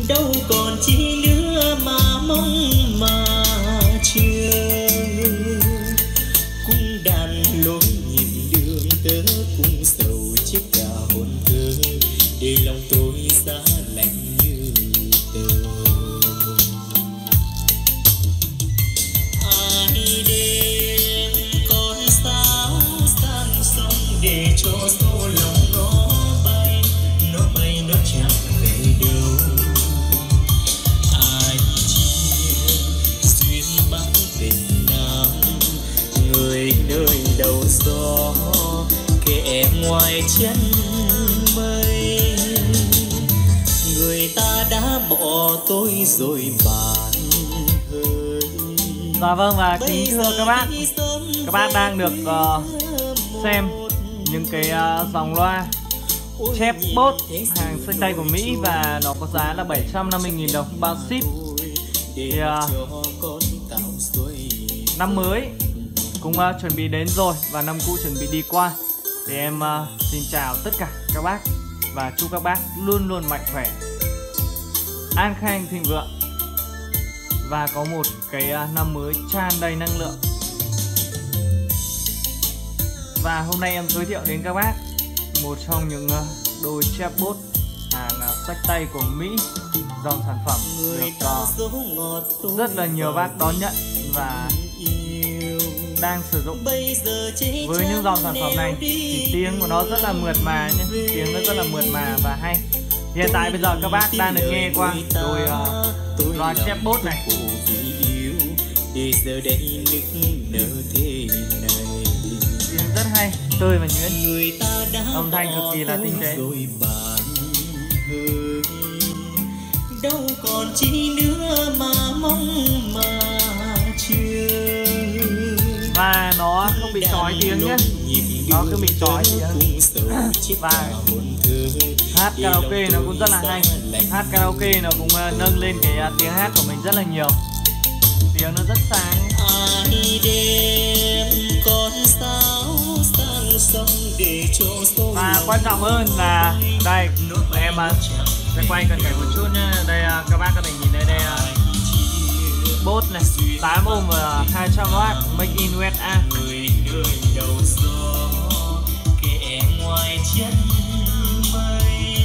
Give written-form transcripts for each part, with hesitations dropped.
đâu còn chi nữa mà mong mà chờ. Cung đàn lối nhịp đường tớ cung sầu chiếc cả hồn thơ, để lòng tôi giá lạnh như tờ. Ai đêm con sáo sang sông để cho số lòng nó bay nó chẳng về đâu. Ai chia duyên bắc tình nam, người nơi đầu gió kẻ ngoài chân mây. Người ta đã bỏ tôi rồi bạn ơi. Dạ vâng, và kính thưa các bác đang được xem những cái dòng loa Chefbot hàng xách tay của Mỹ, và nó có giá là 750.000 đồng bao ship. Thì năm mới cũng chuẩn bị đến rồi và năm cũ chuẩn bị đi qua, thì em xin chào tất cả các bác và chúc các bác luôn luôn mạnh khỏe, an khang thịnh vượng và có một cái năm mới tràn đầy năng lượng. Và hôm nay em giới thiệu đến các bác một trong những đôi Chefbot hàng xách tay của Mỹ, dòng sản phẩm được rất là nhiều bác đón nhận và đang sử dụng. Với những dòng sản phẩm này thì tiếng của nó rất là mượt mà nhé, tiếng nó rất là mượt mà và hay. Hiện tại bây giờ các bác đang được nghe qua đôi loa Chefbot này. Tiếng rất hay, tươi và nhuyễn, âm thanh cực kỳ là tinh tế. Đâu còn chi nữa mà mong mà chờ. Và nó không bị chói tiếng nhé, nó không bị chói tiếng. Và hát karaoke nó cũng rất là hay, hát karaoke nó cũng nâng lên cái tiếng hát của mình rất là nhiều, tiếng nó rất sáng. Ai đêm con sáo sang sông để cho sông. Và quan trọng hơn là đây, em sẽ quay gần cảnh một chút nhé. Đây các bác có thể nhìn thấy đây, Bot này, 8 ohm và 200W, Make in USA. Người nơi đầu gió kẻ ngoài chân mây.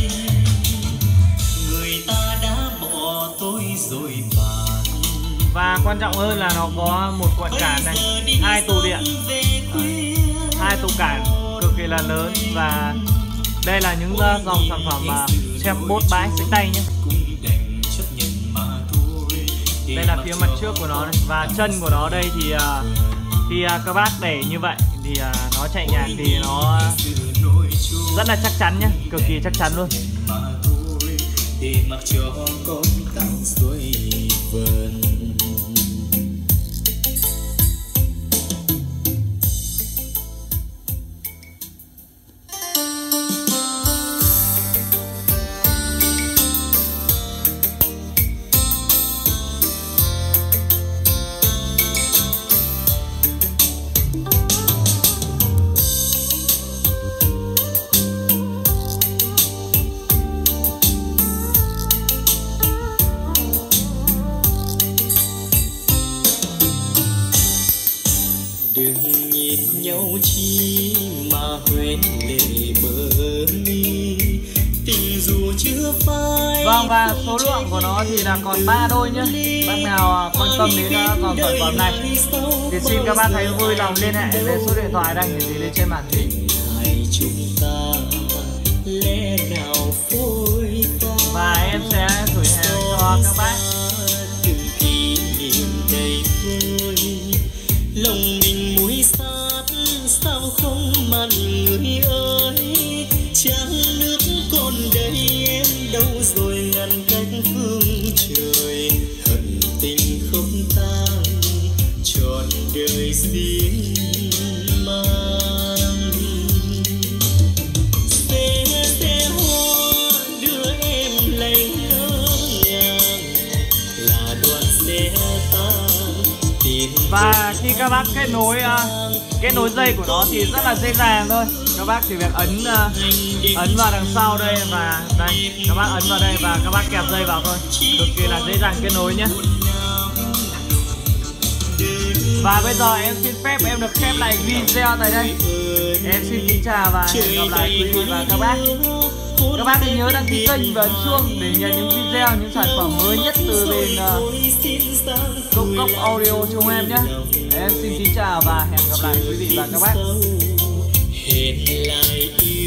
Người ta đã bỏ tôi rồi bạn. Và quan trọng hơn là nó có một cuộn cản này, 2 tù điện, 2 tù cản cực kỳ là lớn. Và đây là những dòng sản phẩm Chefbot bãi xách tay nhé. Đây là phía mặt trước của nó này. Và chân của nó đây thì khi các bác để như vậy thì nó chạy nhạc thì nó rất là chắc chắn nhé, cực kỳ chắc chắn luôn. Để mặc cho con tàu xuôi vần. Đừng nhìn nhau chi mà quên lệ bờ mi, tình dù chưa phai. Vâng, và số lượng của nó thì là còn 3 đôi nhé. Bác nào quan tâm đến dòng sản phẩm này thì xin các bác hãy vui lòng liên hệ đến số điện thoại đang hiển thị lên trên màn hình. Chúng ta lẽ nào phôi pha. Và em sẽ gửi hàng cho các bác. Từng kỷ niệm đầy vơi, lòng mình muối sát sao không mặn người ơi. Trăng nước còn đây em đâu rồi ngăn cách phương trời. Hận tình không tan trọn đời riêng mang. Xe hoa đưa em lấy ngỡ ngàng, là đoàn xe ta tìm Và khi các bác kết nối dây của nó thì rất là dễ dàng thôi. Các bác chỉ việc ấn vào đằng sau đây và đây, các bác ấn vào đây và các bác kẹp dây vào thôi. Cực kỳ là dễ dàng kết nối nhé. Và bây giờ em xin phép em được khép lại video tại đây. Em xin kính chào và hẹn gặp lại quý vị và các bác. Các bác hãy nhớ đăng ký kênh và ấn chuông để nhận những video, những sản phẩm mới nhất từ bên Công Cốc Audio chúng em nhé. Em xin kính chào và hẹn gặp lại quý vị và các bác.